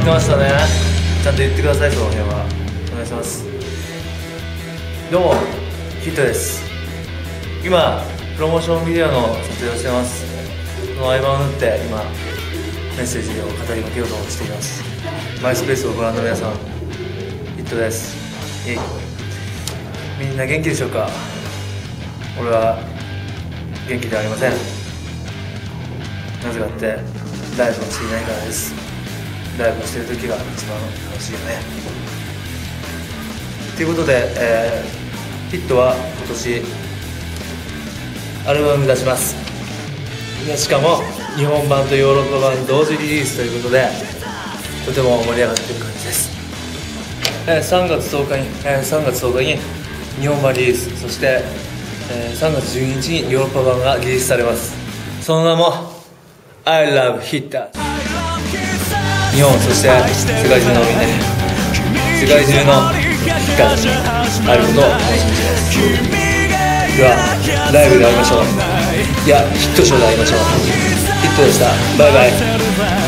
ってましたね。ちゃんと言ってください、その辺はお願いします。どうもヒットです。今プロモーションビデオの撮影をしてます。その合間を縫って今メッセージを語りかけようとしています。マイスペースをご覧の皆さん、ヒットです。みんな元気でしょうか。俺は元気ではありません。なぜかってライブをしていないからです。ライブをしている時が一番楽しいよね。ということで、ヒットは今年アルバム出します。しかも日本版とヨーロッパ版同時リリースということで、とても盛り上がっている感じです。3月10日に日本版リリース、そして、3月12日にヨーロッパ版がリリースされます。その名も I love Hitters。 日本、そして世界中のみんなに、世界中のヒッターズに会えることを楽しみにしています。ではライブで会いましょう。いや、ヒットショーで会いましょう。ヒットでした。バイバイ。